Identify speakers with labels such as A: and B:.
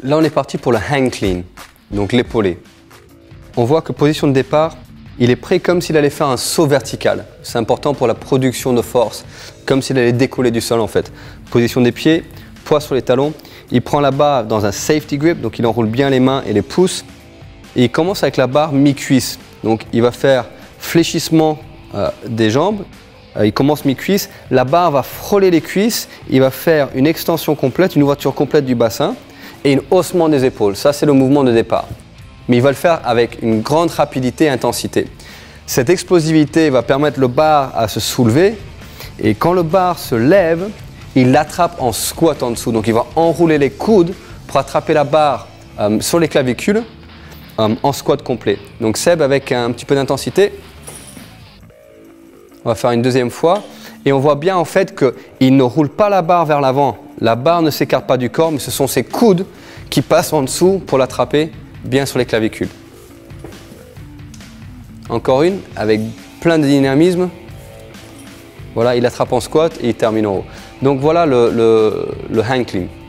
A: Là, on est parti pour le hang clean, donc l'épaulé. On voit que position de départ, il est prêt comme s'il allait faire un saut vertical. C'est important pour la production de force, comme s'il allait décoller du sol en fait. Position des pieds, poids sur les talons. Il prend la barre dans un safety grip, donc il enroule bien les mains et les pouces. Et il commence avec la barre mi-cuisse. Donc il va faire fléchissement des jambes. Il commence mi-cuisse. La barre va frôler les cuisses. Il va faire une extension complète, une ouverture complète du bassin et un haussement des épaules. Ça, c'est le mouvement de départ. Mais il va le faire avec une grande rapidité et intensité. Cette explosivité va permettre le bar à se soulever. Et quand le bar se lève, il l'attrape en squat en dessous. Donc il va enrouler les coudes pour attraper la barre sur les clavicules en squat complet. Donc Seb, avec un petit peu d'intensité, on va faire une deuxième fois. Et on voit bien en fait qu'il ne roule pas la barre vers l'avant. La barre ne s'écarte pas du corps, mais ce sont ses coudes qui passent en dessous pour l'attraper bien sur les clavicules. Encore une, avec plein de dynamisme. Voilà, il attrape en squat et il termine en haut. Donc voilà le hang clean.